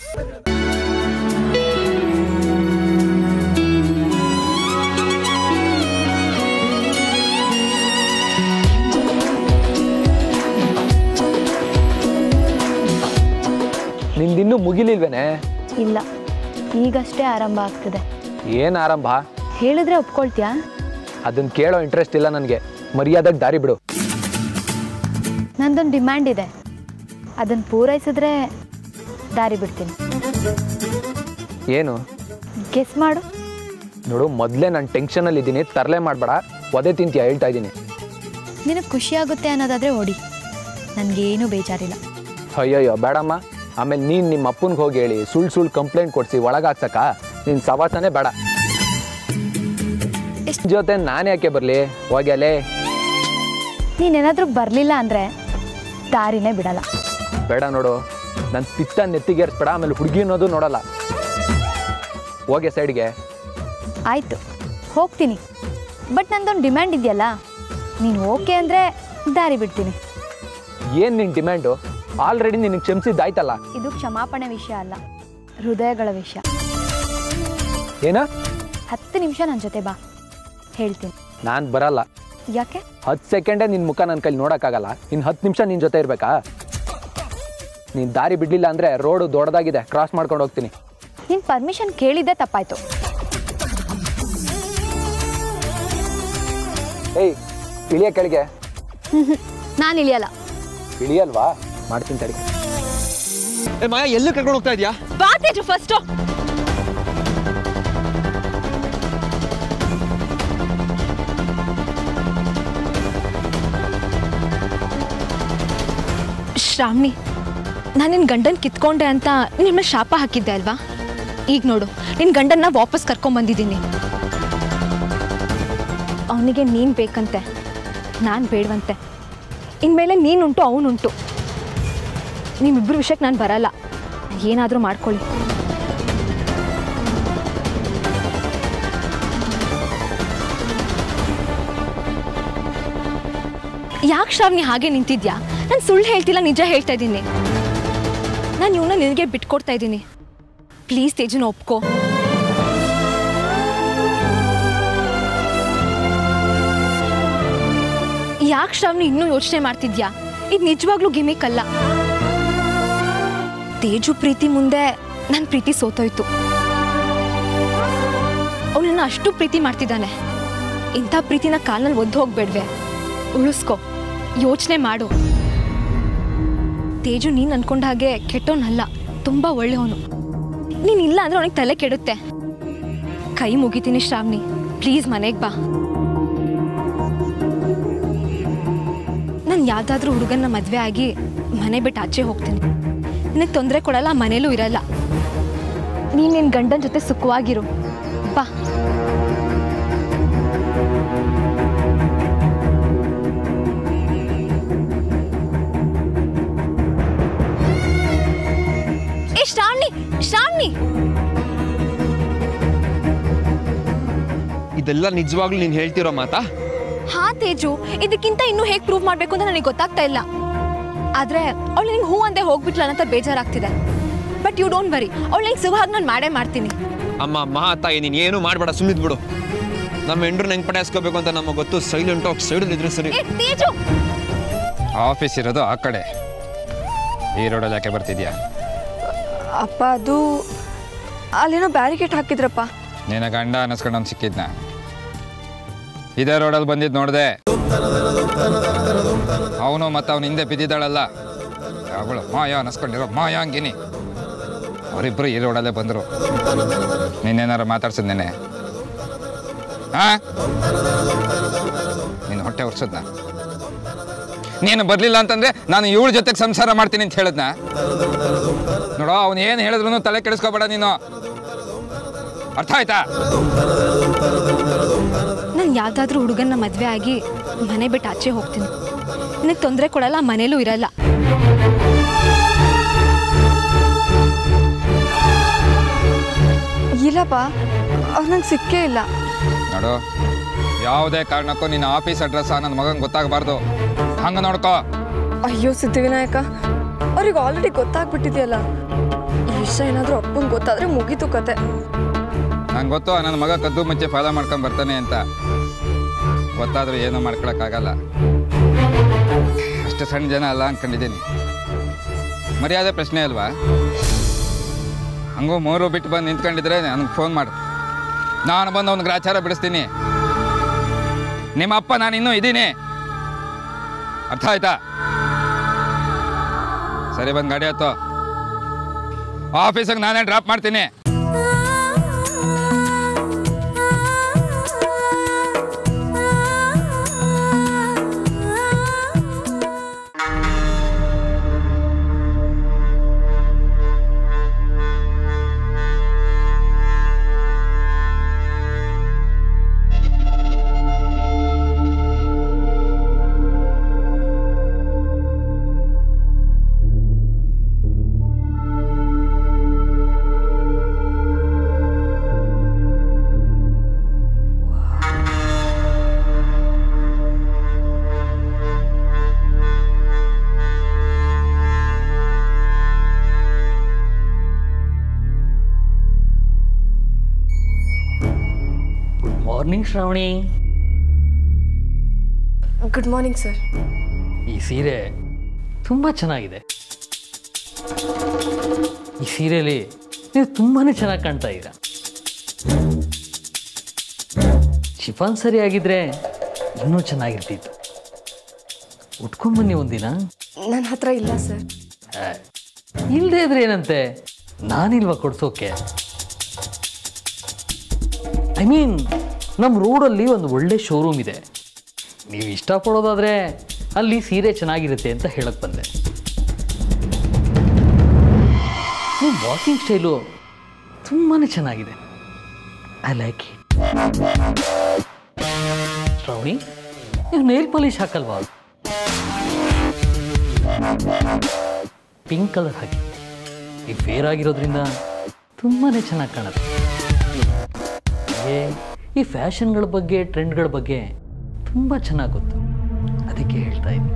ನಿಂದಿನ್ನೂ ಮುಗಿಲಿಲ್ವೇನೆ? ಇಲ್ಲ, ಈಗಷ್ಟೇ ಆರಂಭ ಆಗ್ತಿದೆ. ಏನು ಆರಂಭ? ಹೇಳಿದ್ರೆ ಒಪ್ಕೊಳ್ತೀಯಾ? ಅದನ್ನ ಕೇಳೋ ಇಂಟ್ರೆಸ್ಟ್ ಇಲ್ಲ ನನಗೆ. ಮರ್ಯಾದೆಗೆ ದಾರಿ ಬಿಡು. ನಂದೊಂದು ಡಿಮ್ಯಾಂಡ್ ಇದೆ, ಅದನ್ನು ಪೂರೈಸಿದ್ರೆ ದಾರಿ ಬಿಡ್ತೀನಿ. ಏನು? ಗೆಸ್ ಮಾಡು. ನೋಡು, ಮೊದಲೇ ನಾನು ಟೆನ್ಷನಲ್ಲಿ ಇದ್ದೀನಿ, ತರಲೆ ಮಾಡಬೇಡ. ಒದೆ ತಿಂತೀಯ ಹೇಳ್ತಾ ಇದ್ದೀನಿ. ನಿನಗೆ ಖುಷಿಯಾಗುತ್ತೆ ಅನ್ನೋದಾದರೆ ಓಡಿ, ನನಗೇನು ಬೇಜಾರಿಲ್ಲ. ಅಯ್ಯಯ್ಯೋ ಬೇಡಮ್ಮ. ಆಮೇಲೆ ನೀನು ನಿಮ್ಮ ಅಪ್ಪನಿಗೆ ಹೋಗಿ ಹೇಳಿ ಸುಳ್ಳು ಕಂಪ್ಲೇಂಟ್ ಕೊಡಿಸಿ ಒಳಗಾಕ್ಸಕ್ಕ ನಿನ್ನ ಸವಾಸನೇ ಬೇಡ. ಜೊತೆ ನಾನು ಯಾಕೆ ಬರಲಿ? ಹೋಗಿ ಅಲ್ಲೇ. ನೀನೇನಾದರೂ ಬರಲಿಲ್ಲ ಅಂದರೆ ದಾರಿನೇ ಬಿಡಲ್ಲ. ಬೇಡ ನೋಡು, ನನ್ನ ಪಿತ್ತ ನೆತ್ತಿಗೇರಿಸ್ಬೇಡ. ಆಮೇಲೆ ಹುಡುಗಿ ಅನ್ನೋದು ನೋಡಲ್ಲ. ಹೋಗೆ ಸೈಡ್ಗೆ. ಆಯಿತು, ಹೋಗ್ತೀನಿ. ಬಟ್ ನಂದೊಂದು ಡಿಮ್ಯಾಂಡ್ ಇದೆಯಲ್ಲ, ನೀನು ಓಕೆ ಅಂದರೆ ದಾರಿ ಬಿಡ್ತೀನಿ. ಏನು ನಿನ್ನ ಡಿಮ್ಯಾಂಡು? ಆಲ್ರೆಡಿ ನಿನಗೆ ಕ್ಷಮಿಸಿದ್ದಾಯ್ತಲ್ಲ. ಇದು ಕ್ಷಮಾಪಣೆ ವಿಷಯ ಅಲ್ಲ, ಹೃದಯಗಳ ವಿಷಯ. ಏನ? 10 ನಿಮಿಷ ನನ್ನ ಜೊತೆ ಬಾ, ಹೇಳ್ತೀನಿ. ನಾನು ಬರಲ್ಲ. ಯಾಕೆ? 10 ಸೆಕೆಂಡೇ ನಿನ್ನ ಮುಖ ನನ್ನ ಕೈಲಿ ನೋಡೋಕ್ಕಾಗಲ್ಲ. ಇನ್ನು 10 ನಿಮಿಷ ನಿನ್ನ ಜೊತೆ ಇರಬೇಕಾ? ನೀನು ದಾರಿ ಬಿಡಲಿಲ್ಲ ಅಂದರೆ ರೋಡು ದೊಡ್ಡದಾಗಿದೆ, ಕ್ರಾಸ್ ಮಾಡ್ಕೊಂಡು ಹೋಗ್ತೀನಿ. ನೀನು ಪರ್ಮಿಷನ್ ಕೇಳಿದ್ದೆ ತಪ್ಪಾಯ್ತು. ಏಯ್, ಇಳಿಯ ಕೆಳಗೆ. ನಾನು ಇಳಿಯಲ್ಲ. ಇಳಿಯಲ್ವಾ? ಮಾಡ್ತೀನಿ ತಡಿ. ಮಾಯಾ, ಎಲ್ಲೂ ಕರ್ಕೊಂಡು ಹೋಗ್ತಾ ಇದೆಯಾ? ಬಾ ತೇಜು, ಫಸ್ಟು. ಶ್ರಾವಣಿ, ನಾನು ನಿನ್ನ ಗಂಡನ ಕಿತ್ಕೊಂಡೆ ಅಂತ ನಿಮ್ಮ ಶಾಪ ಹಾಕಿದ್ದೆ ಅಲ್ವಾ? ಈಗ ನೋಡು, ನಿನ್ನ ಗಂಡನ್ನ ವಾಪಸ್ ಕರ್ಕೊಂಬಂದಿದ್ದೀನಿ. ಅವನಿಗೆ ನೀನು ಬೇಕಂತೆ, ನಾನು ಬೇಡವಂತೆ. ಇನ್ಮೇಲೆ ನೀನುಂಟು ಅವನುಂಟು. ನಿಮ್ಮಿಬ್ಬರು ವಿಷಯಕ್ಕೆ ನಾನು ಬರಲ್ಲ. ಏನಾದರೂ ಮಾಡ್ಕೊಳ್ಳಿ. ಯಾಕೆ ಶ್ರಾವಣಿ ಹಾಗೆ ನಿಂತಿದ್ಯಾ? ನಾನು ಸುಳ್ಳು ಹೇಳ್ತಿಲ್ಲ, ನಿಜ ಹೇಳ್ತಾ ಇದ್ದೀನಿ. ನಾನು ಇವನ್ನ ನಿನಗೆ ಬಿಟ್ಕೊಡ್ತಾ ಇದ್ದೀನಿ. ಪ್ಲೀಸ್ ತೇಜುನ ಒಪ್ಕೋ. ಯಾಕೆ ಶ್ರಾವಣಿ ಇನ್ನೂ ಯೋಚನೆ ಮಾಡ್ತಿದ್ಯಾ? ಇದು ನಿಜವಾಗ್ಲೂ ಗಿಮಿಕ್ ಅಲ್ಲ. ತೇಜು ಪ್ರೀತಿ ಮುಂದೆ ನನ್ನ ಪ್ರೀತಿ ಸೋತೋಯ್ತು. ಅವಳನ್ನ ಅಷ್ಟು ಪ್ರೀತಿ ಮಾಡ್ತಿದ್ದಾನೆ. ಇಂಥ ಪ್ರೀತಿನ ಕಾಲಲ್ಲಿ ಒದ್ದು ಹೋಗ್ಬೇಡ್ವೆ. ಉಳಿಸ್ಕೊ, ಯೋಚನೆ ಮಾಡು. ತೇಜು ನೀನು ಅನ್ಕೊಂಡ ಹಾಗೆ ಕೆಟ್ಟವನಲ್ಲ, ತುಂಬ ಒಳ್ಳೆಯವನು. ನೀನಿಲ್ಲ ಅಂದ್ರೆ ಅವನಿಗೆ ತಲೆ ಕೆಡುತ್ತೆ. ಕೈ ಮುಗಿತೀನಿ ಶ್ರಾವಣಿ, ಪ್ಲೀಸ್ ಮನೆಗೆ ಬಾ. ನಾನು ಯಾವುದಾದ್ರೂ ಹುಡುಗನ್ನ ಮದುವೆ ಆಗಿ ಮನೆ ಬಿಟ್ಟು ಆಚೆ ಹೋಗ್ತೀನಿ. ನಿನಗೆ ತೊಂದರೆ ಕೊಡಲ್ಲ, ಮನೇಲೂ ಇರಲ್ಲ. ನೀನು ನಿನ್ನ ಗಂಡನ ಜೊತೆ ಸುಖವಾಗಿರು. ಬಾ. ಏ ಶ್ರಾವಣಿ, ಶ್ರಾವಣಿ, ಇದೆಲ್ಲ ನಿಜವಾಗ್ಲೂ ನೀನು ಹೇಳ್ತಿರೋ ಮಾತಾ? ಹಾ ತೇಜು, ಇದಕ್ಕಿಂತ ಇನ್ನೂ ಹೇಗೆ ಪ್ರೂವ್ ಮಾಡಬೇಕು ಅಂತ ನನಗೆ ಗೊತ್ತಾಗ್ತಾ ಇಲ್ಲ. ಆದರೆ ಅವಳು ನಿಂಗೆ ಹೂ ಅಂದೆ ಹೋಗ್ಬಿಟ್ಲ ಅಂತ ಬೇಜಾರಾಗ್ತಿದೆ. ಬಟ್ ಯು ಡೋಂಟ್ ವರಿ, ಅವಳು ನಿಂಗೆ ಸಿಗುವಾಗ ನಾನು ಮಾಡೇ ಮಾಡ್ತೀನಿ. ಅಮ್ಮ ತಾಯಿ, ನೀನು ಏನು ಮಾಡಬೇಡ, ಸುಮ್ಮನಿದ್ಬಿಡು. ನಮ್ಮ ಹೆಂಡ್ರು ನಂಗೆ ಪಟಾಯಿಸ್ಕೋಬೇಕು ಅಂತ ನಮಗೆ ಗೊತ್ತು. ಸೈಲೆಂಟ್ ಆಗಿ ಸೈಡಲ್ಲಿ ಇದ್ರೆ ಸರಿ. ತೇಜು, ಆಫೀಸ್ ಇರೋದು ಆ ಕಡೆ, ಈ ರೋಡಲ್ಲಿ ಯಾಕೆ ಬರ್ತಿದ್ಯಾ? ಅಪ್ಪ, ಅದು ಅಲ್ಲೇನೋ ಬ್ಯಾರಿಕೇಡ್ ಹಾಕಿದ್ರಪ್ಪ. ನಿನ್ನ ಗಂಡ ಅನ್ನಿಸ್ಕೊಂಡು ಸಿಕ್ಕಿದ್ನ? ಇದೇ ರೋಡಲ್ಲಿ ಬಂದಿದ್ದು ನೋಡಿದೆ. ಅವನು ಮತ್ತು ಅವನ ಹಿಂದೆ ಬಿದ್ದಿದ್ದಾಳಲ್ಲ ಅವಳು, ಮಾಯಾ ಅನ್ನಿಸ್ಕೊಂಡಿರೋ ಮಾಯಾಂಗಿನಿ. ಅವರಿಬ್ಬರು ಈ ರೋಡಲ್ಲೇ ಬಂದರು. ನಿನ್ನೇನಾರು ಮಾತಾಡ್ಸಿದ್ನೇನೆ? ನೀನು ಹೊಟ್ಟೆ ಉರ್ಸದ್ನ? ನೀನು ಬರಲಿಲ್ಲ ಅಂತಂದ್ರೆ ನಾನು ಇವಳ ಜೊತೆಗೆ ಸಂಸಾರ ಮಾಡ್ತೀನಿ ಅಂತ ಹೇಳಿದ್ನ? ನೋಡೋ, ಅವನು ಏನು ಹೇಳಿದ್ರು ತಲೆ ಕೆಡಿಸ್ಕೋಬೇಡ ನೀನು, ಅರ್ಥ ಆಯ್ತಾ? ನಾನು ಯಾವುದಾದ್ರೂ ಹುಡುಗನ್ನ ಮದುವೆ ಆಗಿ ಮನೆ ಬಿಟ್ಟು ಆಚೆ ಹೋಗ್ತೀನಿ. ನಿನಗೆ ತೊಂದರೆ ಕೊಡಲ್ಲ, ಮನೇಲೂ ಇರಲ್ಲ. ಇಲ್ಲಪ್ಪ, ಅವ್ರು ನಂಗೆ ಸಿಕ್ಕೇ ಇಲ್ಲ. ನೋಡು, ಯಾವುದೇ ಕಾರಣಕ್ಕೂ ನಿನ್ನ ಆಫೀಸ್ ಅಡ್ರೆಸ್ ನನ್ನ ಮಗಂಗೆ ಗೊತ್ತಾಗಬಾರ್ದು. ಹಂಗೆ ನೋಡ್ಕೋ. ಅಯ್ಯೋ ಸಿದ್ಧಿವಿನಾಯಕ, ಅವ್ರಿಗೆ ಆಲ್ರೆಡಿ ಗೊತ್ತಾಗ್ಬಿಟ್ಟಿದೆಯಲ್ಲ. ವಿಷಯ ಏನಾದರೂ ಅಪ್ಪಂಗೆ ಗೊತ್ತಾದರೆ ಮುಗೀತು ಕತೆ. ನಂಗೆ ಗೊತ್ತು ನನ್ನ ಮಗ ಕದ್ದು ಮುಚ್ಚೆ ಫಾಲೋ ಮಾಡ್ಕೊಂಡು ಬರ್ತಾನೆ ಅಂತ. ಗೊತ್ತಾದರೂ ಏನೂ ಮಾಡ್ಕೊಳಕ್ಕಾಗಲ್ಲ. ಅಷ್ಟು ಸಣ್ಣ ಜನ ಅಲ್ಲ ಅಂದ್ಕೊಂಡಿದ್ದೀನಿ. ಮರ್ಯಾದೆ ಪ್ರಶ್ನೆ ಅಲ್ವಾ? ಹಂಗೂ 3 ಬಿಟ್ಟು ಬಂದು ನಿಂತ್ಕೊಂಡಿದ್ರೆ ನನಗೆ ಫೋನ್ ಮಾಡು. ನಾನು ಬಂದು ಅವ್ನಿಗೆ ಗ್ರಾಚಾರ ಬಿಡಿಸ್ತೀನಿ. ನಿಮ್ಮ ಅಪ್ಪ ನಾನು ಇನ್ನೂ ಇದ್ದೀನಿ. ಅರ್ಥ ಆಯ್ತಾ? ಸರಿ, ಬಂದು ಗಾಡಿ ಹತ್ತೋ. ಆಫೀಸಿಗೆ ನಾನೇ ಡ್ರಾಪ್ ಮಾಡ್ತೀನಿ. Morning Shravani. Good morning sir. ಈ ಸೀರೆ ತುಂಬ ಚೆನ್ನಾಗಿದೆ. ಈ ಸೀರೆಯಲ್ಲಿ ನೀವು ತುಂಬಾ ಚೆನ್ನಾಗಿ ಕಾಣ್ತಾ ಇದ್ದೀರಾ. ಶಿಫಾನ್ ಸರಿಯಾಗಿದ್ದರೆ ಇನ್ನೂ ಚೆನ್ನಾಗಿರ್ತಿತ್ತು. ಉಟ್ಕೊಂಬನ್ನಿ ಒಂದಿನ. ನನ್ನ ಹತ್ರ ಇಲ್ಲ ಸರ್. ಇಲ್ಲದೆ ಇದ್ರೆ ಏನಂತೆ, ನಾನಿಲ್ವಾ ಕೊಡ್ಸೋಕೆ? ಐ ಮೀನ್, ನಮ್ಮ ರೋಡಲ್ಲಿ ಒಂದು ಒಳ್ಳೆ ಶೋರೂಮ್ ಇದೆ. ನೀವು ಇಷ್ಟಪಡೋದಾದರೆ ಅಲ್ಲಿ ಸೀರೆ ಚೆನ್ನಾಗಿರುತ್ತೆ ಅಂತ ಹೇಳಕ್ಕೆ ಬಂದೆ. ನಿಮ್ಮ ವಾಕಿಂಗ್ ಸ್ಟೈಲು ತುಂಬಾ ಚೆನ್ನಾಗಿದೆ. I like it. ಶ್ರಾವಣಿ, ನೀವು ನೇಲ್ ಪಾಲಿಶ್ ಹಾಕಲ್ವಾ? ಪಿಂಕ್ ಕಲರ್ ಹಾಕಿ. ಈ ಫೇರ್ ಆಗಿರೋದ್ರಿಂದ ತುಂಬಾ ಚೆನ್ನಾಗಿ ಕಾಣುತ್ತೆ. ಈ ಫ್ಯಾಷನ್ಗಳ ಬಗ್ಗೆ, ಟ್ರೆಂಡ್ಗಳ ಬಗ್ಗೆ ತುಂಬ ಚೆನ್ನಾಗಿ ಗೊತ್ತು. ಅದಕ್ಕೆ ಹೇಳ್ತಾ ಇದ್ದೀನಿ.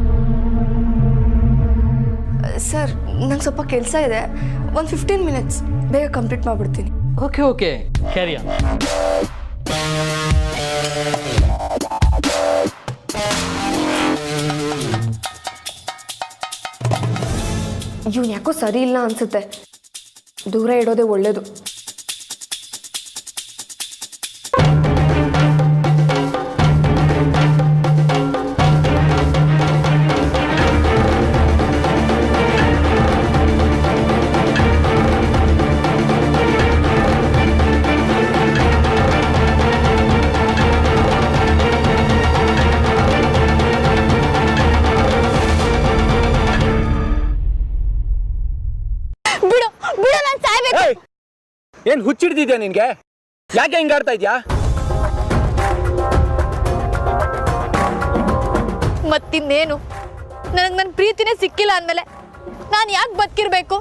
ಸರ್, ನಂಗೆ ಸ್ವಲ್ಪ ಕೆಲಸ ಇದೆ. ಒಂದು 15 ಮಿನಿಟ್ಸ್ ಬೇಗ ಕಂಪ್ಲೀಟ್ ಮಾಡಿಬಿಡ್ತೀನಿ. Okay, carry on. ಇವ್ನು ಯಾಕೋ ಸರಿ ಇಲ್ಲ ಅನ್ಸುತ್ತೆ. ದೂರ ಇಡೋದೇ ಒಳ್ಳೇದು. ಏನ್ ಹುಚ್ಚಿಡ್ತಿದ್ಯಾ ನಿನ್ಗೆ? ಯಾಕೆ ಹಿಂಗಾಡ್ತಾ ಇದ್ಯಾ? ಮತ್ತಿನ್ನೇನು, ನನಗೆ ನನ್ನ ಪ್ರೀತಿನೇ ಸಿಕ್ಕಿಲ್ಲ ಅಂದಮೇಲೆ ನಾನು ಯಾಕೆ ಬದುಕಿರ್ಬೇಕು?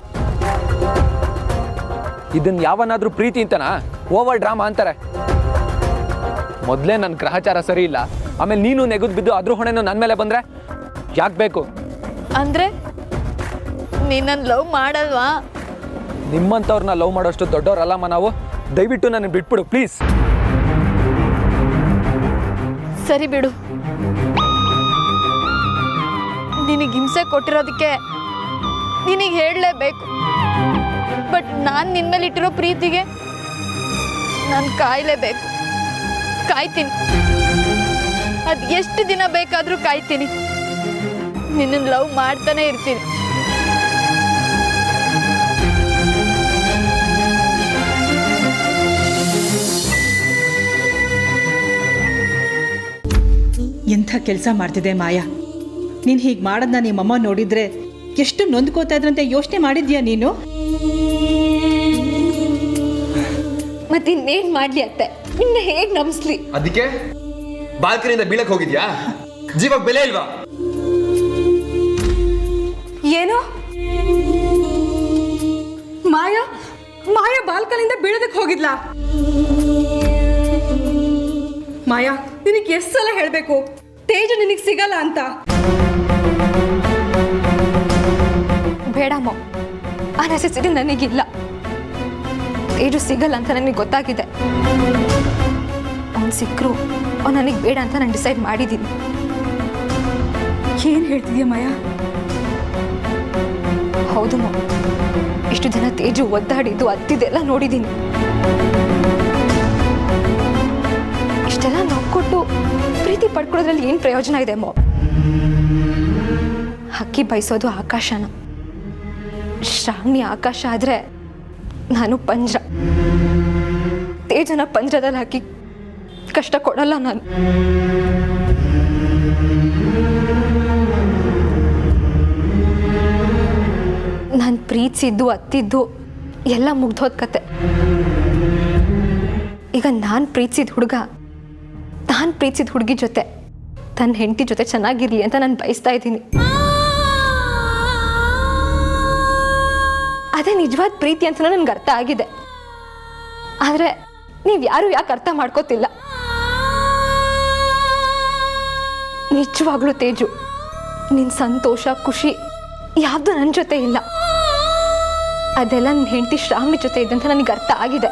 ಇದನ್ನ ಯಾವನಾದ್ರೂ ಪ್ರೀತಿ ಅಂತನಾ? ಓವರ್ ಡ್ರಾಮಾ ಅಂತಾರೆ. ಮೊದಲೇ ನನ್ನ ಗ್ರಹಚಾರ ಸರಿ ಇಲ್ಲ, ಆಮೇಲೆ ನೀನು ನೆಗೆದು ಬಿದ್ದು ಅದ್ರ ಹೊಣೆನೂ ನನ್ನ ಮೇಲೆ ಬಂದ್ರೆ ಯಾಕೆ ಬೇಕು? ಅಂದ್ರೆ ನೀನು ನನ್ನ ಲವ್ ಮಾಡಲ್ವಾ? ನಿಮ್ಮಂಥವ್ರನ್ನ ಲವ್ ಮಾಡೋಷ್ಟು ದೊಡ್ಡವರಲ್ಲಮ್ಮ ನಾವು. ದಯವಿಟ್ಟು ನನ್ನ ಬಿಟ್ಬಿಡು ಪ್ಲೀಸ್. ಸರಿ ಬಿಡು. ನಿನಗೆ ಹಿಂಸೆ ಕೊಟ್ಟಿರೋದಕ್ಕೆ ನಿನಗೆ ಹೇಳಲೇಬೇಕು. ಬಟ್ ನಾನು ನಿನ್ನ ಮೇಲೆ ಇಟ್ಟಿರೋ ಪ್ರೀತಿಗೆ ನಾನು ಕಾಯಲೇಬೇಕು. ಕಾಯ್ತೀನಿ. ಅದು ಎಷ್ಟು ದಿನ ಬೇಕಾದರೂ ಕಾಯ್ತೀನಿ. ನಿನ್ನನ್ನು ಲವ್ ಮಾಡ್ತಾನೆ ಇರ್ತೀನಿ. ಎಂಥ ಕೆಲಸ ಮಾಡ್ತಿದೆ ಮಾಯಾ. ನೀನು ಹೀಗೆ ಮಾಡೋದನ್ನ ನಿಮ್ಮಮ್ಮ ನೋಡಿದ್ರೆ ಎಷ್ಟು ನೊಂದ್ಕೋತಾ ಇದ್ರಂತೆ ಯೋಚನೆ ಮಾಡಿದ್ಯಾ ನೀನು? ಮತ್ತಿನ್ನೇನು ಮಾಡಲಿ ಅತ್ತೆ, ನಿನ್ನ ಹೇಗೆ ನಂಬಿಸ್ಲಿ? ಅದಕ್ಕೆ ಬಾಲ್ಕನಿಂದ ಬೀಳಕ್ ಹೋಗಿದ್ಯಾ? ಜೀವಕ್ಕೆ ಬೆಲೆ ಇಲ್ವಾ? ಏನು? ಮಾಯಾ ಬಾಲ್ಕನಿಂದ ಬೀಳೋದಕ್ಕೆ ಹೋಗಿದ್ಲ? ಮಾಯಾ, ನಿನಗೆ ಎಷ್ಟು ಸಲ ಹೇಳಬೇಕು ತೇಜ ನಿನಗೆ ಸಿಗಲ್ಲ ಅಂತ? ಬೇಡಮ್ಮ, ಆ ನೆಸೆಸಿಟಿ ನನಗಿಲ್ಲ. ತೇಜು ಸಿಗಲ್ಲ ಅಂತ ನನಗೆ ಗೊತ್ತಾಗಿದೆ. ಅವ್ನು ಸಿಕ್ಕರು ಅವ್ನು ನನಗೆ ಬೇಡ ಅಂತ ನಾನು ಡಿಸೈಡ್ ಮಾಡಿದ್ದೀನಿ. ಏನು ಹೇಳ್ತಿದ್ಯಾ ಮಾಯಾ? ಹೌದು ಮಾ, ಇಷ್ಟು ದಿನ ತೇಜು ಒದ್ದಾಡಿದ್ದು ಅತ್ತಿದೆಲ್ಲ ನೋಡಿದ್ದೀನಿ. ಇಷ್ಟೆಲ್ಲ ನೋಡ್ಕೊಟ್ಟು ಪ್ರೀತಿ ಪಡ್ಕೊಳ್ಳೋದ್ರಲ್ಲಿ ಏನು ಪ್ರಯೋಜನ ಇದೆ ಮಾ? ಹಕ್ಕಿ ಬಯಸೋದು ಆಕಾಶನ. ಶ್ರಾವಣಿ ಆಕಾಶ ಆದ್ರೆ ನಾನು ಪಂಜರ. ತೇಜನ ಪಂಜರದಲ್ಲಿ ಹಾಕಿ ಕಷ್ಟ ಕೊಡಲ್ಲ ನಾನು. ನಾನು ಪ್ರೀತಿಸಿದ್ದು ಅತ್ತಿದ್ದು ಎಲ್ಲ ಮುಗ್ದೋದ್ ಕತೆ. ಈಗ ನಾನು ಪ್ರೀತಿಸಿದ ಹುಡುಗಿ ಜೊತೆ ತನ್ನ ಹೆಂಡತಿ ಜೊತೆ ಚೆನ್ನಾಗಿರ್ಲಿ ಅಂತ ನಾನು ಬಯಸ್ತಾ ಇದ್ದೀನಿ. ಅದೇ ನಿಜವಾದ ಪ್ರೀತಿ ಅಂತ ನನ್ಗೆ ಅರ್ಥ ಆಗಿದೆ. ಆದ್ರೆ ನೀವು ಯಾರು ಯಾಕೆ ಅರ್ಥ ಮಾಡ್ಕೋತಿಲ್ಲ? ನಿಜವಾಗ್ಲೂ ತೇಜು, ನಿನ್ ಸಂತೋಷ ಖುಷಿ ಯಾವ್ದು ನನ್ನ ಜೊತೆ ಇಲ್ಲ. ಅದೆಲ್ಲ ನನ್ನ ಹೆಂಡತಿ ಶ್ರಾವಣಿ ಜೊತೆ ಇದೆ ಅಂತ ನನಗೆ ಅರ್ಥ ಆಗಿದೆ.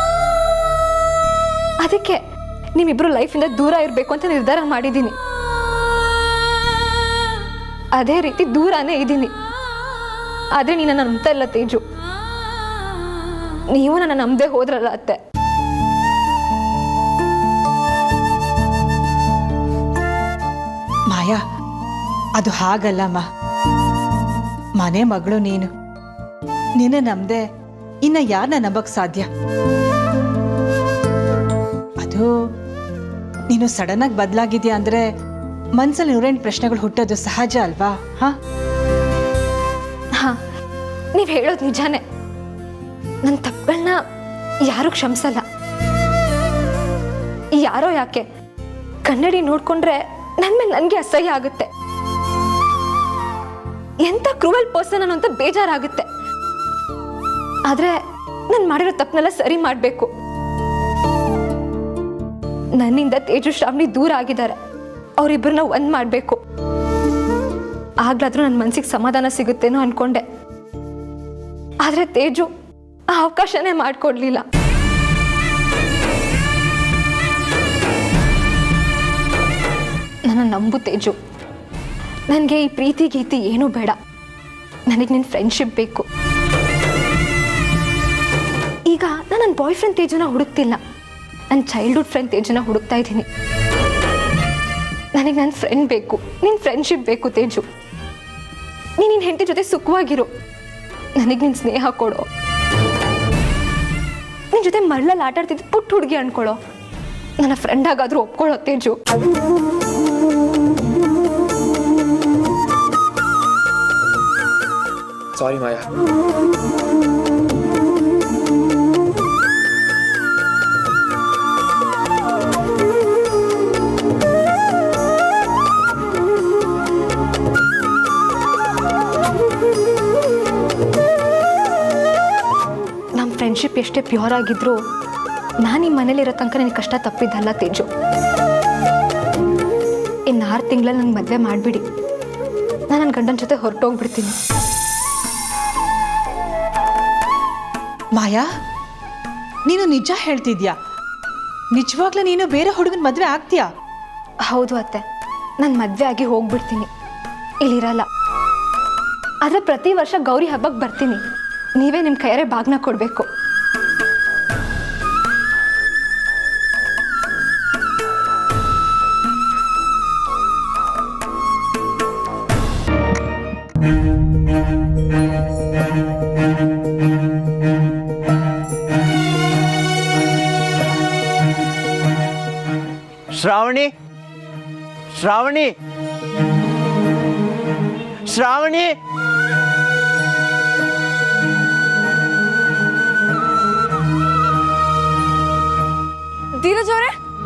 ಅದಕ್ಕೆ ನೀವಿಬ್ರು ಲೈಫಿಂದ ದೂರ ಇರಬೇಕು ಅಂತ ನಿರ್ಧಾರ ಮಾಡಿದ್ದೀನಿ. ಅದೇ ರೀತಿ ದೂರನೇ ಇದ್ದೀನಿ. ಆದ್ರೆ ನೀನು ನನ್ನ ನಂಬ್ತಾ ಇಲ್ಲ ತೇಜು. ನೀವು ನನ್ನ ನಂಬದೆ ಹೋದ್ರಲ್ಲ ಅತ್ತೆ. ಮಾಯಾ, ಅದು ಹಾಗಲ್ಲಮ್ಮ. ಮನೆ ಮಗಳು ನೀನು. ನಿನ್ನ ನಂಬದೆ ಇನ್ನ ಯಾರನ್ನ ನಂಬಕ್ ಸಾಧ್ಯ? ಅದು ನೀನು ಸಡನ್ ಆಗಿ ಬದಲಾಗಿದ್ಯಾ ಅಂದ್ರೆ ಮನ್ಸಲ್ಲಿ 108 ಪ್ರಶ್ನೆಗಳು ಹುಟ್ಟೋದು ಸಹಜ ಅಲ್ವಾ? ಹಾ, ನೀವ್ ಹೇಳೋದು ನಿಜಾನೇ. ನನ್ನ ತಪ್ಪುಗಳನ್ನ ಯಾರು ಕ್ಷಮಿಸಲ್ಲ. ಯಾರೋ ಯಾಕೆ ಕನ್ನಡಿ ನೋಡ್ಕೊಂಡ್ರೆ ನನ್ ಮೇಲೆ ನನ್ಗೆ ಅಸಹ್ಯ ಆಗುತ್ತೆ. ಎಂತ ಕ್ರೂವಲ್ ಪರ್ಸನ್ ಅನ್ನೋ ಅಂತ ಬೇಜಾರಾಗುತ್ತೆ. ಆದ್ರೆ ನಾನು ಮಾಡಿರೋ ತಪ್ಪನೆಲ್ಲ ಸರಿ ಮಾಡ್ಬೇಕು. ನನ್ನಿಂದ ತೇಜು ಶ್ರಾವಣಿ ದೂರ ಆಗಿದ್ದಾರೆ. ಅವರಿಬ್ಬರನ್ನ ಒಂದ್ ಮಾಡ್ಬೇಕು. ಆಗ್ಲಾದ್ರೂ ನನ್ನ ಮನ್ಸಿಗೆ ಸಮಾಧಾನ ಸಿಗುತ್ತೇನೋ ಅನ್ಕೊಂಡೆ. ಆದ್ರೆ ತೇಜು ಆ ಅವಕಾಶನೇ ಮಾಡ್ಕೊಡ್ಲಿಲ್ಲ. ನನ್ನ ನಂಬು ತೇಜು. ನನಗೆ ಈ ಪ್ರೀತಿ ಗೀತಿ ಏನೂ ಬೇಡ. ನನಗೆ ನಿನ್ನ ಫ್ರೆಂಡ್ಶಿಪ್ ಬೇಕು. ಈಗ ನಾನು ನನ್ನ ಬಾಯ್ ಫ್ರೆಂಡ್ ತೇಜುನ ಹುಡುಕ್ತಿಲ್ಲ. ನನ್ನ ಚೈಲ್ಡ್ಹುಡ್ ಫ್ರೆಂಡ್ ತೇಜುನ ಹುಡುಕ್ತಾ ಇದ್ದೀನಿ. ನನಗೆ ನನ್ನ ಫ್ರೆಂಡ್ ಬೇಕು, ನಿನ್ನ ಫ್ರೆಂಡ್ಶಿಪ್ ಬೇಕು ತೇಜು. ನೀನು ನಿನ್ನ ಹೆಂಡತಿ ಜೊತೆ ಸುಖವಾಗಿರು. ನನಗೆ ನಿನ್ನ ಸ್ನೇಹ ಕೊಡೋ. ನಿನ್ನ ಜೊತೆ ಮರಳಲ್ಲಿ ಆಟ ಆಡ್ತಿದ್ದು ಪುಟ್ಟ ಹುಡುಗಿ ಅನ್ಕೊಳ್ಳೋ. ನನ್ನ ಫ್ರೆಂಡ್ ಆಗಾದ್ರೂ ಒಪ್ಕೊಳ್ಳೋ ತೇಜು. ಸಾರಿ ಮಾಯಾ. ನಮ್ಮ ಫ್ರೆಂಡ್ಶಿಪ್ ಎಷ್ಟೇ ಪ್ಯೂರ್ ಆಗಿದ್ರು ನಾನು ಈ ಮನೇಲಿರೋ ತನಕ ನಿನಗೆ ಕಷ್ಟ ತಪ್ಪಿದ್ದಲ್ಲ ತೇಜು. ಇನ್ನು 6 ತಿಂಗಳಲ್ಲಿ ನನಗೆ ಮದುವೆ ಮಾಡಿಬಿಡಿ. ನಾನು ನನ್ನ ಗಂಡನ ಜೊತೆ ಹೊರಟೋಗ್ಬಿಡ್ತೀನಿ. ಮಾಯಾ, ನೀನು ನಿಜ ಹೇಳ್ತಿದ್ಯಾ? ನಿಜವಾಗ್ಲೂ ನೀನು ಬೇರೆ ಹುಡುಗನ ಮದುವೆ ಆಗ್ತೀಯಾ? ಹೌದು ಅತ್ತೆ, ನಾನು ಮದುವೆ ಆಗಿ ಹೋಗ್ಬಿಡ್ತೀನಿ. ಇಲ್ಲಿರಲ್ಲ. ಆದರೆ ಪ್ರತಿ ವರ್ಷ ಗೌರಿ ಹಬ್ಬಕ್ಕೆ ಬರ್ತೀನಿ. ನೀವೇ ನಿಮ್ಮ ಕೈಯಾರೆ ಬಾಗ್ನ ಕೊಡಬೇಕು. ಶ್ರಾವಣಿ, ಶ್ರಾವಣಿ, ಶ್ರಾವಣಿ. ಧೀರಜ್ ಅವರೇ,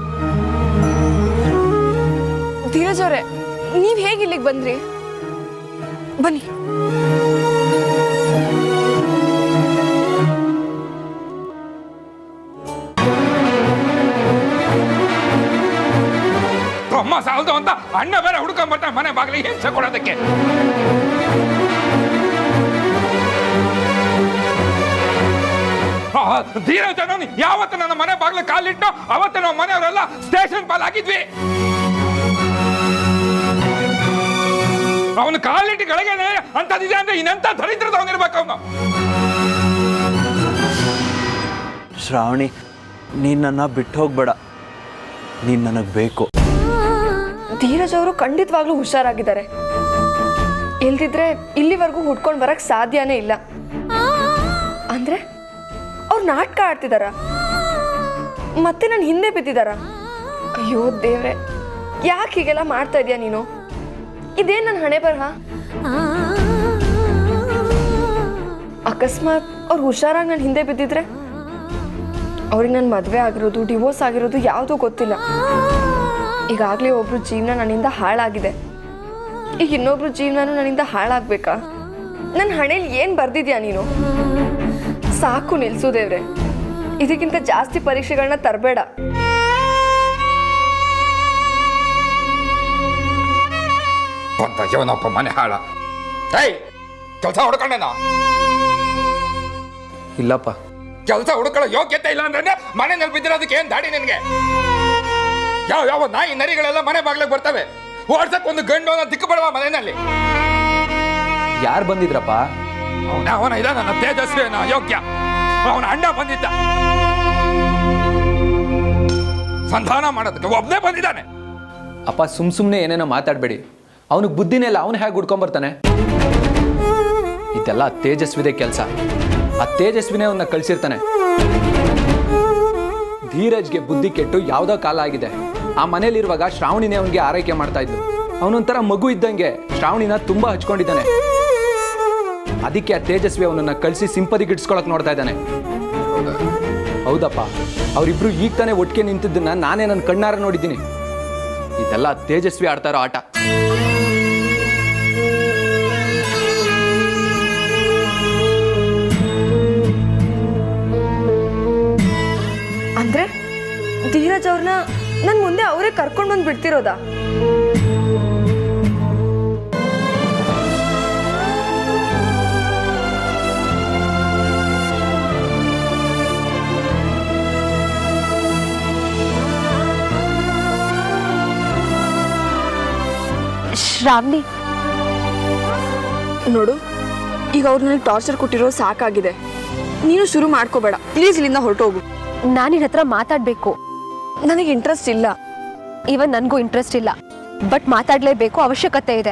ಧೀರಜ್ ಅವರೇ, ನೀವ್ ಹೇಗೆ ಇಲ್ಲಿಗೆ ಬಂದ್ರಿ? ಬನ್ನಿ. ಅಮ್ಮ ಸಾಲದು ಅಂತ ಅಣ್ಣ ಬೇರೆ ಹುಡ್ಕೊಂಡ್ಬರ್ತಾನೆ ಮನೆ ಬಾಗಿಲಿಗೆ ಹಿಂಸೆ ಕೊಡೋದಕ್ಕೆ. ಧೀರಜ್ ಅನ್ನೋನು ಯಾವತ್ತು ನನ್ನ ಮನೆ ಬಾಗ್ಲ ಕಾಲಿಟ್ಟು ಅವತ್ತು ನಾವು ಮನೆಯವರೆಲ್ಲ ಸ್ಟೇಷನ್ ಪಾಲಾಗಿದ್ವಿ. ಅವನು ಕಾಲಿಟ್ಟು ಗಳಿಗೆನೆ ಅಂತದಿದೆ ಅಂದ್ರೆ ಇನ್ನಂತ ದರಿದ್ರದವನಿರ್ಬೇಕು ಅವನು. ಶ್ರಾವಣಿ, ನೀನು ನನ್ನ ಬಿಟ್ಟು ಹೋಗ್ಬೇಡ, ನೀನು ನನಗೆ ಬೇಕು. ಧೀರಜ್ ಅವರು ಖಂಡಿತವಾಗ್ಲೂ ಹುಷಾರಾಗಿದ್ದಾರೆ. ಇಲ್ದಿದ್ರೆ ಇಲ್ಲಿವರೆಗೂ ಹುಡ್ಕೊಂಡು ಬರಕ್ ಸಾಧ್ಯನೇ ಇಲ್ಲ. ಅಂದ್ರೆ ಅವ್ರು ನಾಟಕ ಆಡ್ತಿದಾರ, ಮತ್ತೆ ನನ್ನ ಹಿಂದೆ ಬಿದ್ದಿದಾರ. ಅಯ್ಯೋ ದೇವ್ರೆ, ಯಾಕೆ ಹೀಗೆಲ್ಲ ಮಾಡ್ತಾ ಇದೀಯ ನೀನು? ಇದೇನ್ ನನ್ನ ಹಣೆ ಬರಹ? ಅಕಸ್ಮಾತ್ ಅವ್ರು ಹುಷಾರಾಗಿ ನನ್ನ ಹಿಂದೆ ಬಿದ್ದಿದ್ರೆ ಅವ್ರಿಗೆ ನನ್ನ ಮದುವೆ ಆಗಿರೋದು, ಡಿವೋರ್ಸ್ ಆಗಿರೋದು ಯಾವುದೂ ಗೊತ್ತಿಲ್ಲ. ಈಗಾಗಲೇ ಒಬ್ರು ಜೀವನ ನನ್ನಿಂದ ಹಾಳಾಗಿದೆ, ಈಗ ಇನ್ನೊಬ್ರು ಜೀವನನೂ ನನ್ನಿಂದ ಹಾಳಾಗ್ಬೇಕಾ? ನನ್ನ ಹಣೆಯಲ್ಲಿ ಏನು ಬರ್ದಿದ್ಯಾ ನೀನು? ಸಾಕು ನಿಲ್ಸು ದೇವ್ರೆ, ಇದಕ್ಕಿಂತ ಜಾಸ್ತಿ ಪರೀಕ್ಷೆಗಳನ್ನ ತರಬೇಡ. ಇವನಪ್ಪ ಮನೆ ಹಾಳ. ಕೆಲಸ ಹುಡ್ಕೊಂಡೇನ? ಇಲ್ಲಪ್ಪ. ಕೆಲಸ ಹುಡುಕೊಳ್ಳೋ ಯೋಗ್ಯತೆ ಇಲ್ಲ ಅಂದ್ರೆ ಮನೆಯಲ್ಲಿ ಬಿದ್ದಿರೋದಕ್ಕೆ ಏನ್ ದಾಡಿ ನಿನ್ಗೆ? ಯಾವ ನಾಯಿ ನರಿಗಳೆಲ್ಲ ಮನೆ ಬಾಗ್ಲಿಗೆ ಬರ್ತವೆ, ಓಡ್ಸಕ್ ಒಂದು ಗಂಡು ದಿಕ್ಕು ಬಡವ ಮನೆಯಲ್ಲಿ. ಯಾರು ಬಂದಿದ್ರಪ್ಪ? ಅವನ ಇದ ನನ್ನ ತೇಜಸ್ವಿನ ಯೋಗ್ಯ, ಅವನ ಅಣ್ಣ ಬಂದಿದ್ದ ಸಂಧಾನ ಮಾಡೋದಕ್ಕೆ, ಒಬ್ಬನೇ ಬಂದಿದ್ದಾನೆ. ಅಪ್ಪ ಸುಮ್ನೆ ಏನೇನೋ ಮಾತಾಡಬೇಡಿ. ಅವನಿಗೆ ಬುದ್ಧಿನೇ ಇಲ್ಲ, ಅವನು ಹೇಗೆ ಹುಡ್ಕೊಂಬರ್ತಾನೆ? ಇದೆಲ್ಲ ತೇಜಸ್ವಿದೆ ಕೆಲಸ. ಆ ತೇಜಸ್ವಿನೇ ಅವನ್ನ ಕಳ್ಸಿರ್ತಾನೆ. ಧೀರಜ್ಗೆ ಬುದ್ಧಿ ಕೆಟ್ಟು ಯಾವುದೋ ಕಾಲ ಆಗಿದೆ. ಆ ಮನೇಲಿರುವಾಗ ಶ್ರಾವಣಿನೇ ಅವನಿಗೆ ಆರೈಕೆ ಮಾಡ್ತಾ ಇದ್ದು. ಅವನೊಂಥರ ಮಗು ಇದ್ದಂಗೆ ಶ್ರಾವಣಿನ ತುಂಬಾ ಹಚ್ಕೊಂಡಿದ್ದಾನೆ. ಅದಕ್ಕೆ ಆ ತೇಜಸ್ವಿ ಅವನನ್ನ ಕಳಿಸಿ ಸಿಂಪದಿ ಗಿಡ್ಸ್ಕೊಳಕ್ ನೋಡ್ತಾ ಇದ್ದಾನೆ. ಹೌದಪ್ಪ, ಅವರಿಬ್ರು ಈಗ ತಾನೇ ಒಟ್ಟಿಗೆ ನಿಂತಿದ್ದನ್ನ ನಾನೇ ನನ್ನ ಕಣ್ಣಾರ ನೋಡಿದ್ದೀನಿ. ಇದೆಲ್ಲ ತೇಜಸ್ವಿ ಆಡ್ತಾ ಇರೋ ಆಟ. ಅಂದ್ರೆ ಧೀರಜ್ ಅವ್ರನ್ನ ನನ್ ಮುಂದೆ ಅವರೇ ಕರ್ಕೊಂಡು ಬಂದು ಬಿಡ್ತಿರೋದಾ? ಶ್ರಾವಣಿ, ನೋಡು, ಈಗ ಅವ್ರು ನನಗೆ ಟಾರ್ಚರ್ ಕೊಟ್ಟಿರೋ ಸಾಕಾಗಿದೆ. ನೀನು ಶುರು ಮಾಡ್ಕೋಬೇಡ ಪ್ಲೀಸ್, ಇಲ್ಲಿಂದ ಹೊರಟೋಗು. ನಾನು ನಿನ್ನ ಹತ್ರ ಮಾತಾಡಬೇಕು. ನನಗೆ ಇಂಟ್ರೆಸ್ಟ್ ಇಲ್ಲ. ಇವನ್ ನನಗೂ ಇಂಟ್ರೆಸ್ಟ್ ಇಲ್ಲ, ಬಟ್ ಮಾತಾಡಲೇಬೇಕು, ಅವಶ್ಯಕತೆ ಇದೆ.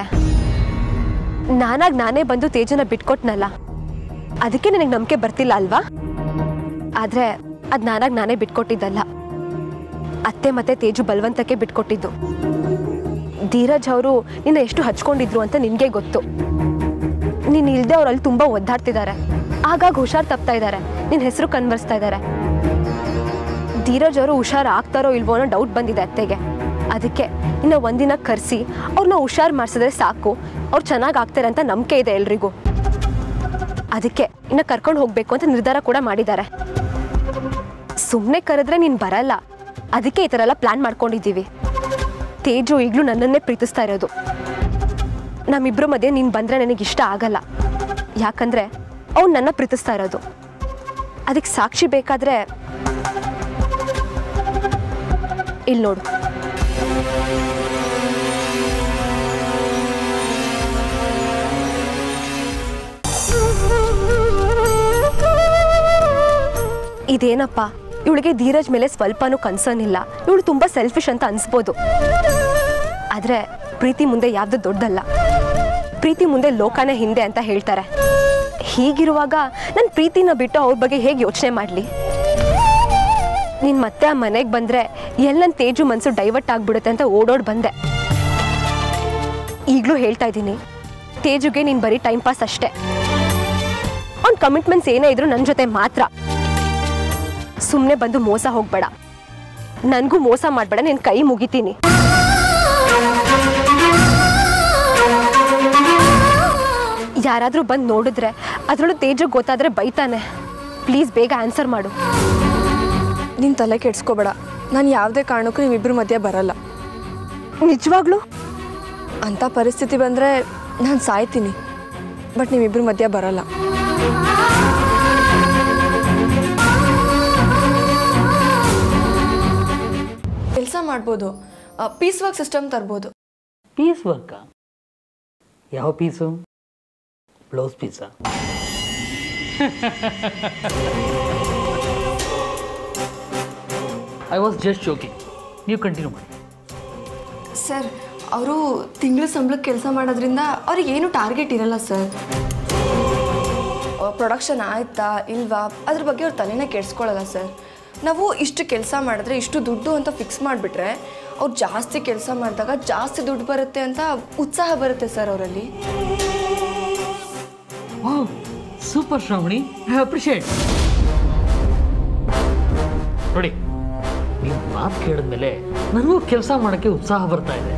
ನಾನೇ ಬಂದು ತೇಜನ ಬಿಟ್ಕೊಟ್ನಲ್ಲ, ಅದಕ್ಕೆ ನನಗೆ ನಂಬಿಕೆ ಬರ್ತಿಲ್ಲ ಅಲ್ವಾ? ಆದ್ರೆ ಅದು ನಾನೇ ಬಿಟ್ಕೊಟ್ಟಿದ್ದಲ್ಲ, ಅತ್ತೆ ಮತ್ತೆ ತೇಜು ಬಲವಂತಕ್ಕೆ ಬಿಟ್ಕೊಟ್ಟಿದ್ದು. ಧೀರಜ್ ಅವರು ನಿನ್ನ ಎಷ್ಟು ಹಚ್ಕೊಂಡಿದ್ರು ಅಂತ ನಿನಗೆ ಗೊತ್ತು. ನೀನು ಇಲ್ಲದೆ ಅವರಲ್ಲಿ ತುಂಬಾ ಒದ್ದಾಡ್ತಿದ್ದಾರೆ, ಆಗಾಗ ಹುಷಾರ್ ತಪ್ತಾ ಇದ್ದಾರೆ, ನಿನ್ನ ಹೆಸರು ಕನ್ವರ್ಸ್ತಾ ಇದ್ದಾರೆ. ಧೀರಜ್ ಅವರು ಹುಷಾರ್ ಆಗ್ತಾರೋ ಇಲ್ವೋ ಅನ್ನೋ ಡೌಟ್ ಬಂದಿದೆ ಅತ್ತೆಗೆ. ಅದಕ್ಕೆ ಇನ್ನು ಒಂದಿನ ಕರೆಸಿ ಅವ್ರನ್ನ ಹುಷಾರ್ ಮಾಡಿಸಿದ್ರೆ ಸಾಕು, ಅವ್ರು ಚೆನ್ನಾಗಿ ಆಗ್ತಾರೆ ಅಂತ ನಂಬಿಕೆ ಇದೆ ಎಲ್ರಿಗೂ. ಅದಕ್ಕೆ ಇನ್ನು ಕರ್ಕೊಂಡು ಹೋಗ್ಬೇಕು ಅಂತ ನಿರ್ಧಾರ ಕೂಡ ಮಾಡಿದ್ದಾರೆ. ಸುಮ್ಮನೆ ಕರೆದ್ರೆ ನೀನು ಬರಲ್ಲ, ಅದಕ್ಕೆ ಈ ಥರ ಎಲ್ಲ ಪ್ಲಾನ್ ಮಾಡ್ಕೊಂಡಿದ್ದೀವಿ. ತೇಜು ಈಗಲೂ ನನ್ನನ್ನೇ ಪ್ರೀತಿಸ್ತಾ ಇರೋದು. ನಮ್ಮಿಬ್ಬರ ಮಧ್ಯೆ ನೀನು ಬಂದರೆ ನನಗಿಷ್ಟ ಆಗಲ್ಲ, ಯಾಕಂದರೆ ಅವ್ನು ನನ್ನ ಪ್ರೀತಿಸ್ತಾ ಇರೋದು. ಅದಕ್ಕೆ ಸಾಕ್ಷಿ ಬೇಕಾದರೆ ಇಲ್ಲಿ ನೋಡು. ಇದೇನಪ್ಪ, ಇವಳಿಗೆ ಧೀರಜ್ ಮೇಲೆ ಸ್ವಲ್ಪನೂ ಕನ್ಸರ್ನ್ ಇಲ್ಲ, ಇವಳು ತುಂಬ ಸೆಲ್ಫಿಶ್ ಅಂತ ಅನಿಸ್ಬೋದು. ಆದರೆ ಪ್ರೀತಿ ಮುಂದೆ ಯಾವುದು ದೊಡ್ಡದಲ್ಲ, ಪ್ರೀತಿ ಮುಂದೆ ಲೋಕನೇ ಹಿಂದೆ ಅಂತ ಹೇಳ್ತಾರೆ. ಹೀಗಿರುವಾಗ ನನ್ನ ಪ್ರೀತಿನ ಬಿಟ್ಟು ಅವ್ರ ಬಗ್ಗೆ ಹೇಗೆ ಯೋಚನೆ ಮಾಡಲಿ? ನೀನು ಮತ್ತೆ ಆ ಮನೆಗೆ ಬಂದರೆ ಎಲ್ಲ ತೇಜು ಮನಸ್ಸು ಡೈವರ್ಟ್ ಆಗಿಬಿಡುತ್ತೆ ಅಂತ ಓಡೋಡಿ ಬಂದೆ. ಈಗಲೂ ಹೇಳ್ತಾ ಇದ್ದೀನಿ, ತೇಜುಗೆ ನೀನು ಬರೀ ಟೈಮ್ ಪಾಸ್ ಅಷ್ಟೇ. ಅವ್ನ ಕಮಿಟ್ಮೆಂಟ್ಸ್ ಏನೇ ಇದ್ರು ನನ್ನ ಜೊತೆ ಮಾತ್ರ. ಸುಮ್ಮನೆ ಬಂದು ಮೋಸ ಹೋಗ್ಬೇಡ, ನನಗೂ ಮೋಸ ಮಾಡಬೇಡ, ನಿನ್ನ ಕೈ ಮುಗಿತೀನಿ. ಯಾರಾದರೂ ಬಂದು ನೋಡಿದ್ರೆ ಅದರಲ್ಲೂ ತೇಜು ಗೊತ್ತಾದರೆ ಬೈತಾನೆ. ಪ್ಲೀಸ್ ಬೇಗ ಆನ್ಸರ್ ಮಾಡು. ನೀನು ತಲೆ ಕೆಡ್ಸ್ಕೋಬೇಡ, ನಾನು ಯಾವುದೇ ಕಾರಣಕ್ಕೂ ನೀವಿಬ್ಬರ ಮಧ್ಯೆ ಬರಲ್ಲ. ನಿಜವಾಗ್ಲೂ? ಅಂಥ ಪರಿಸ್ಥಿತಿ ಬಂದರೆ ನಾನು ಸಾಯ್ತೀನಿ, ಬಟ್ ನೀವಿಬ್ಬರ ಮಧ್ಯೆ ಬರಲ್ಲ. ಮಾಡ್ಬೋದು. ಪೀಸ್ ವರ್ಕ್ ಸಿಸ್ಟಮ್ ತರ್ಬೋದು. ಪೀಸ್ ವರ್ಕಾ? ಯಾವ ಪೀಸು? ಬ್ಲೌಸ್ ಪೀಸಾ? I was just joking. ನೀವು ಕಂಟಿನ್ಯೂ ಮಾಡಿ. ಸರ್, ಅವರು ತಿಂಗಳ ಸಂಬಳಕ್ಕೆ ಕೆಲಸ ಮಾಡೋದ್ರಿಂದ ಅವ್ರಿಗೆ ಏನು ಟಾರ್ಗೆಟ್ ಇರಲ್ಲ ಸರ್. ಪ್ರೊಡಕ್ಷನ್ ಆಯ್ತಾ ಇಲ್ವಾ ಅದ್ರ ಬಗ್ಗೆ ಅವ್ರು ತಲೆನೇ ಕೆಡಿಸ್ಕೊಳ್ಳಲ್ಲ ಸರ್. ನಾವು ಇಷ್ಟು ಕೆಲಸ ಮಾಡಿದ್ರೆ ಇಷ್ಟು ದುಡ್ಡು ಅಂತ ಫಿಕ್ಸ್ ಮಾಡಿಬಿಟ್ರೆ ಅವ್ರು ಜಾಸ್ತಿ ಕೆಲಸ ಮಾಡಿದಾಗ ಜಾಸ್ತಿ ದುಡ್ಡು ಬರುತ್ತೆ ಅಂತ ಉತ್ಸಾಹ ಬರುತ್ತೆ ಸರ್ ಅವರಲ್ಲಿ. Super Shravani, I appreciate. ನೋಡಿ, ನೀವು ಮಾತು ಕೇಳಿದ್ಮೇಲೆ ನನಗೂ ಕೆಲಸ ಮಾಡೋಕ್ಕೆ ಉತ್ಸಾಹ ಬರ್ತಾ ಇದೆ.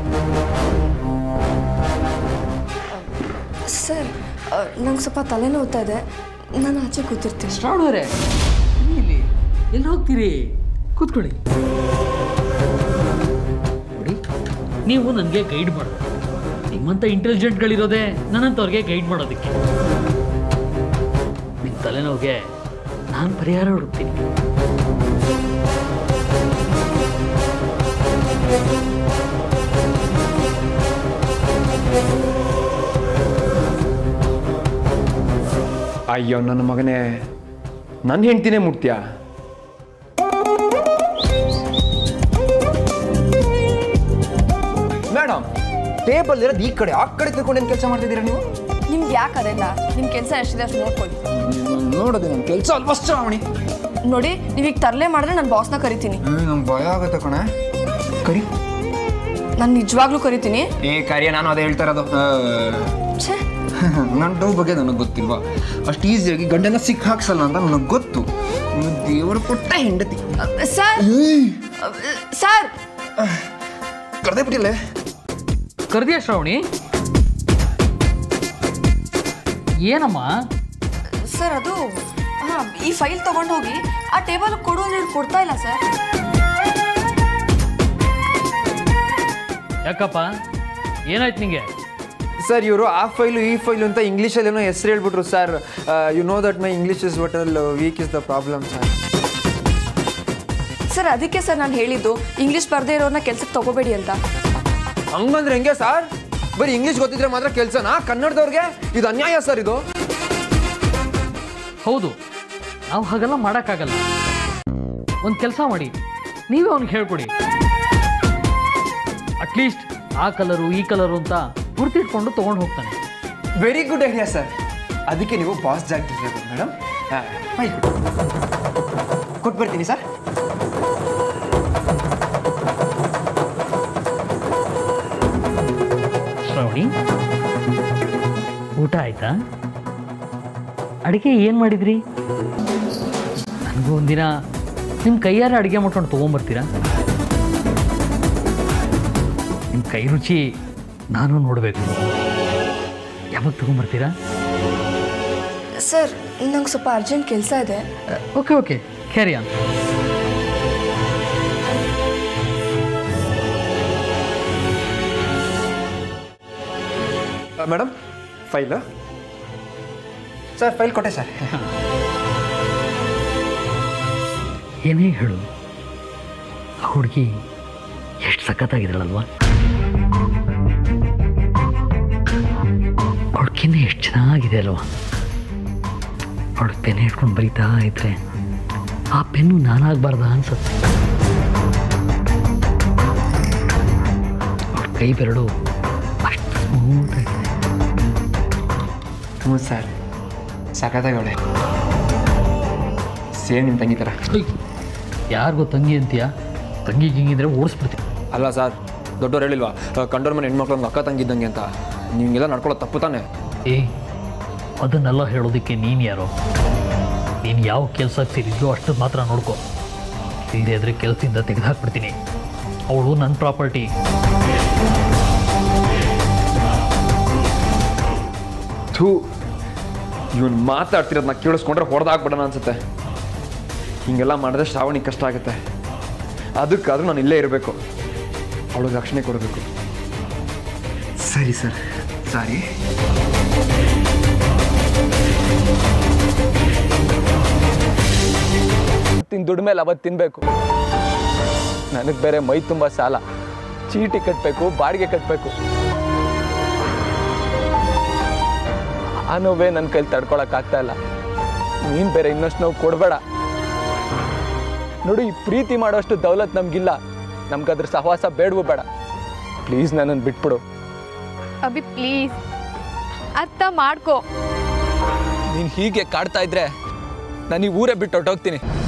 ಸರ್, ನಂಗೆ ಸ್ವಲ್ಪ ತಲೆನೋವ್ತಾ ಇದೆ, ನಾನು ಆಚೆ ಕೂತಿರ್ತೀನಿ. ಶ್ರಾವಣವರೇ, ಇಲ್ಲಿ ಎಲ್ಲಿ ಹೋಗ್ತೀರಿ? ಕೂತ್ಕೊಳ್ಳಿ. ನೋಡಿ, ನೀವು ನನಗೆ ಗೈಡ್ ಮಾಡೋದು. ನಿಮ್ಮಂಥ ಇಂಟೆಲಿಜೆಂಟ್ಗಳಿರೋದೇ ನನ್ನಂಥವ್ರಿಗೆ ಗೈಡ್ ಮಾಡೋದಕ್ಕೆ. ನಿಮ್ಮ ತಲೆನೋವಿಗೆ ನಾನು ಪರಿಹಾರ ಹುಡುಕ್ತೀನಿ. ಅಯ್ಯೋ ನನ್ನ ಮಗನೇ, ನನ್ನ ಹೆಂಡ್ತಿನೇ ಮುಟ್ತೀಯಾ? ಮೇಡಮ್, ಟೇಬಲ್ ಇರೋದು ಈ ಕಡೆ, ಆ ಕಡೆ ತಿಳ್ಕೊಂಡೇನು ಕೆಲಸ ಮಾಡ್ತಿದ್ದೀರಾ ನೀವು? ನಿಮ್ಗೆ ಯಾಕೆ ಅದೆಲ್ಲ? ನಿಮ್ಮ ಕೆಲಸ ಎಷ್ಟಿದೆ ಅಷ್ಟು ನೋಡ್ಕೊಳ್ಳಿ. ನೋಡೋದು ನನ್ನ ಕೆಲಸ ಅಲ್ವಾ ಶ್ರಾವಣಿ? ನೋಡಿ, ನೀವೀಗ ತರಲೆ ಮಾಡಿದ್ರೆ ನಾನು ಬಾಸ್ನ ಕರಿತೀನಿ. ನಂಗೆ ಭಯ ಆಗುತ್ತೆ ಕಣೆ. ಕರಿ. ನಾನು ನಿಜವಾಗ್ಲೂ ಕರಿತೀನಿ. ಕಾರ್ಯ ನಾನು ಅದೇ ಹೇಳ್ತಾ ಇರೋದು. ನನ್ನ ಡೌ ಬಗ್ಗೆ ನನಗೆ ಗೊತ್ತಿಲ್ವಾ? ಅಷ್ಟು ಈಸಿಯಾಗಿ ಗಂಡನ ಸಿಕ್ಕ ಹಾಕ್ಸಲ್ಲ ಅಂತ ನನಗೆ ಗೊತ್ತು. ದೇವರು ಕೊಟ್ಟ ಹೆಂಡತಿ. ಸರ್, ಸರ್ ಕರೆದೇ ಬಿಟ್ಟಿಲ್ಲ. ಕರೆದಿಯಾ ಶ್ರಾವಣಿ? ಏನಮ್ಮ? ಸರ್, ಅದು ಈ ಫೈಲ್ ತಗೊಂಡು ಹೋಗಿ ಆ ಟೇಬಲ್ ಕೊಡು ಅಂದ್ರೆ ಕೊಡ್ತಾ ಇಲ್ಲ ಸರ್. ಯಾಕಪ್ಪ, ಏನಾಯ್ತು ನಿಂಗೆ? ಸರ್, ಇವರು ಆ ಫೈಲು ಈ ಫೈಲು ಅಂತ ಇಂಗ್ಲೀಷಲ್ಲಿ ಏನೋ ಹೆಸರು ಹೇಳ್ಬಿಟ್ರು sir. You know that my English is what weak is the problem sir. Sir, ಅದಕ್ಕೆ ಸರ್ ನಾನು ಹೇಳಿದ್ದು ಇಂಗ್ಲೀಷ್ ಬರದೇ ಇರೋರನ್ನ ಕೆಲ್ಸಕ್ಕೆ ತಗೋಬೇಡಿ ಅಂತ. ಹಂಗಂದ್ರೆ ಹೆಂಗೆ ಸರ್? ಬರೀ ಇಂಗ್ಲೀಷ್ ಗೊತ್ತಿದ್ರೆ ಮಾತ್ರ ಕೆಲಸನಾ ಕನ್ನಡದವ್ರಿಗೆ? ಇದು ಅನ್ಯಾಯ ಸರ್ ಇದು. ಹೌದು, ನಾವು ಹಾಗೆಲ್ಲ ಮಾಡೋಕ್ಕಾಗಲ್ಲ. ಒಂದು ಕೆಲಸ ಮಾಡಿ, ನೀವೇ ಅವ್ನಿಗೆ ಹೇಳ್ಕೊಡಿ. ಅಟ್ಲೀಸ್ಟ್ ಆ ಕಲರು ಈ ಕಲರು ಅಂತ ಗುರ್ತಿಟ್ಕೊಂಡು ತೊಗೊಂಡು ಹೋಗ್ತಾನೆ. Very good idea sir. ಅದಕ್ಕೆ ನೀವು ಬಾಸ್ ಜಾಗ ಮೇಡಮ್. ಫೈಲ್ ಕೊಟ್ಟು ಬರ್ತೀನಿ ಸರ್. ಶ್ರಾವಣಿ, ಊಟ ಆಯ್ತಾ? ಅಡುಗೆ ಏನು ಮಾಡಿದ್ರಿ? ನನಗೂ ಒಂದಿನ ನಿಮ್ಮ ಕೈಯಾರ ಅಡುಗೆ ಮಾಡ್ಕೊಂಡು ತೊಗೊಂಬರ್ತೀರಾ? ನಿಮ್ಮ ಕೈ ರುಚಿ ನಾನು ನೋಡಬೇಕು. ಯಾವಾಗ ತೊಗೊಂಬರ್ತೀರಾ? ಸರ್, ನಂಗೆ ಸ್ವಲ್ಪ ಅರ್ಜೆಂಟ್ ಕೆಲಸ ಇದೆ. Okay okay, carry on. Madam, file sir. File ಕೊಟ್ಟೆ ಸರ್. ಏನೇ ಹೇಳು, ಆ ಹುಡುಗಿ ಎಷ್ಟು ಸಖತ್ತಾಗಿದ್ದಾಳಲ್ವಾ? ಅವಳಕ್ಕಿನ್ನ ಎಷ್ಟು ಚೆನ್ನಾಗಿದೆ ಅಲ್ವಾ? ಅವಳು ಪೆನ್ ಹಿಡ್ಕೊಂಡು ಬರೀತಾ ಇದ್ರೆ ಆ ಪೆನ್ನು ನಾನಾಗಬಾರ್ದ ಅನ್ಸುತ್ತೆ. ಅವಳ ಕೈ ಬೆರಳು ಅಷ್ಟು ಸ್ಮೂತ್ ಆಗಿದೆ. ಹ್ಞೂ ಸರ್, ಸಖತ್ತಾಗವಳೆ. ಸೇಮ್ ನಿಮ್ಮ ತಂಗಿ ಥರ. ಯಾರಿಗೋ ತಂಗಿ ಅಂತೀಯ? ತಂಗಿ ಗಿಂಗಿದ್ರೆ ಓಡಿಸ್ಬಿಡ್ತೀನಿ. ಅಲ್ಲ ಸರ್, ದೊಡ್ಡವ್ರು ಹೇಳಿಲ್ವಾ ಕಂಡೋರ್ ಮನೆ ಹೆಣ್ಮಕ್ಳು ಅಕ್ಕ ತಂಗಿದ್ದಂಗೆ ಅಂತ? ನಿಮಗೆಲ್ಲ ನಡ್ಕೊಳ್ಳೋ ತಪ್ಪು ತಾನೆ? ಅದನ್ನೆಲ್ಲ ಹೇಳೋದಕ್ಕೆ ನೀನು ಯಾರೋ? ನೀನು ಯಾವ ಕೆಲಸಕ್ಕೆ ಸೇರಿದ್ಯೋ ಅಷ್ಟು ಮಾತ್ರ ನೋಡ್ಕೊ. ಇಲ್ಲದೆ ಆದರೆ ಕೆಲಸದಿಂದ ತೆಗೆದುಹಾಕ್ಬಿಡ್ತೀನಿ. ಅವಳು ನನ್ನ ಪ್ರಾಪರ್ಟಿ. ಥೂ, ಇವನು ಮಾತಾಡ್ತಿರೋದನ್ನ ಕೇಳಿಸ್ಕೊಂಡ್ರೆ ಹೊಡೆದಾಕ್ಬಿಡೋಣ ಅನ್ಸುತ್ತೆ. ಹೀಗೆಲ್ಲ ಮಾಡಿದ್ರೆ ಶ್ರಾವಣಿ ಕಷ್ಟ ಆಗುತ್ತೆ. ಅದಕ್ಕಾದ್ರೂ ನಾನು ಇಲ್ಲೇ ಇರಬೇಕು, ಅವಳಿಗೆ ರಕ್ಷಣೆ ಕೊಡಬೇಕು. ಸರಿ ಸರ್, ಸಾರಿ. ದುಡ್ಡು ಮೇಲೆ ಅವತ್ತು ತಿನ್ಬೇಕು. ನನಗೆ ಬೇರೆ ಮೈ ತುಂಬ ಸಾಲ, ಚೀಟಿ ಕಟ್ಟಬೇಕು, ಬಾಡಿಗೆ ಕಟ್ಟಬೇಕು. ಆ ನೋವೇ ನನ್ನ ಕೈಲಿ ತಡ್ಕೊಳಕ್ಕಾಗ್ತಾ ಇಲ್ಲ. ನೀನು ಬೇರೆ ಇನ್ನಷ್ಟು ನೋವು ಕೊಡಬೇಡ. ನೋಡು, ಈ ಪ್ರೀತಿ ಮಾಡೋಷ್ಟು ದೌಲತ್ ನಮಗಿಲ್ಲ. ನಮ್ಗದ್ರ ಸಹವಾಸ ಬೇಡವೂ ಬೇಡ. ಪ್ಲೀಸ್ ನನ್ನನ್ನು ಬಿಟ್ಬಿಡು. ಅಭಿ ಪ್ಲೀಸ್ ಅರ್ಥ ಮಾಡ್ಕೋ. ನೀನು ಹೀಗೆ ಕಾಡ್ತಾ ಇದ್ರೆ ನಾನು ಈ ಊರೇ ಬಿಟ್ಟು ಹೊರಟೋಗ್ತೀನಿ.